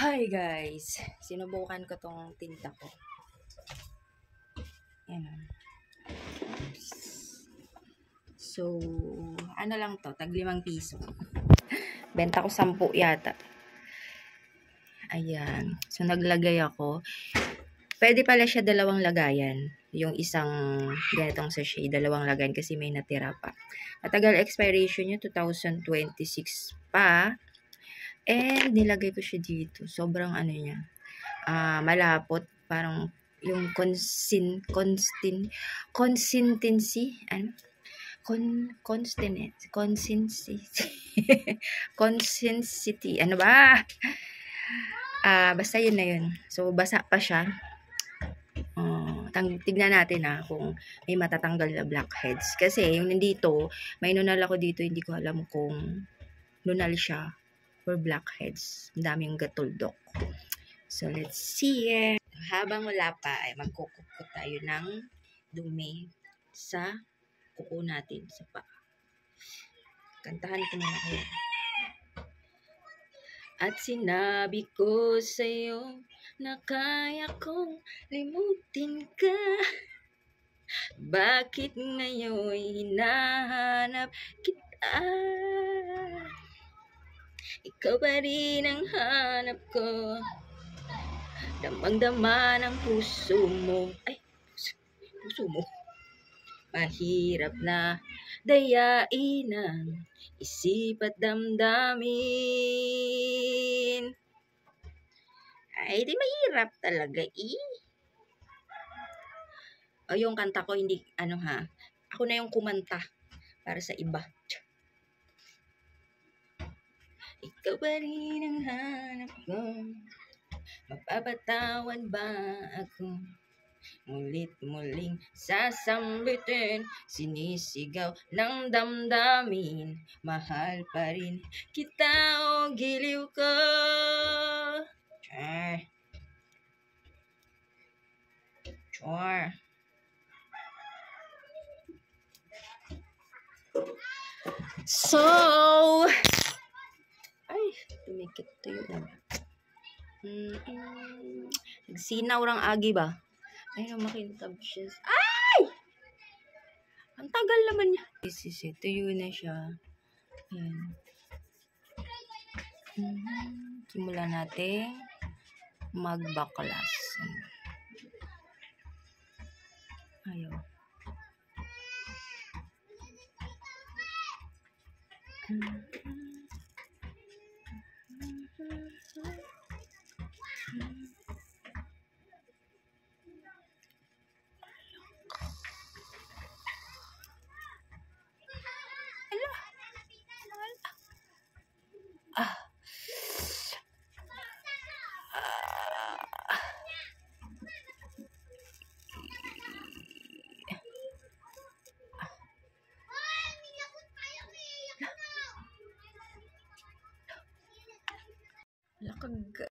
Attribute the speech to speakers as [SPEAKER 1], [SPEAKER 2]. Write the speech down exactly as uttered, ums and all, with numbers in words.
[SPEAKER 1] Hi guys! Sinubukan ko tong tinta ko. Yan. So, ano lang to? Tag limang piso. Benta ko sampu yata. Ayan. So, naglagay ako. Pwede pala siya dalawang lagayan. Yung isang ganitong sachet, dalawang lagayan kasi may natira pa. Matagal expiration niya, two thousand twenty-six pa. And nilagay ko siya dito. Sobrang ano niya. Uh, malapot. Parang yung consin, constin, consistency. Ano? Con, constant, consistency. Consistency. Ano ba? Ah, uh, basta yun na yun. So, basa pa siya. Uh, tignan natin ah, kung may matatanggal na blackheads. Kasi yung nandito, may nunal ako dito, hindi ko alam kung nunal siya or blackheads. Ang daming gatuldok. So, let's see it. Habang wala pa, ay magkukukot tayo ng dumi sa kuko natin sa paa. Kantahan ko muna kayo. At sinabi ko sa'yo na kaya kong limutin ka. Bakit ngayon hinahanap kita? Ikaw pa rin ang hanap ko. Damang-dama ng puso mo. Ay, puso mo. Mahirap na dayain ang isip at damdamin. Ay, di mahirap talaga eh. O, yung kanta ko hindi, ano ha, ako na yung kumanta para sa iba. Ikaw pa rin ang hanap ko. Mapapatawad ba ako? Mulit-muling sasambitin, sinisigaw ng damdamin. Mahal pa rin kita o giliw ko. Char. Char. So, ay, tumikit to yun. Mm-mm. Nagsinaw rang agi ba? Ay, na makintab siya. Ay! Ang tagal naman niya. This is it. Tuyo na siya. Ayan. Hmm. Simulan natin magbaklas. Ayaw. Hmm. Ah. Ah. Lakag.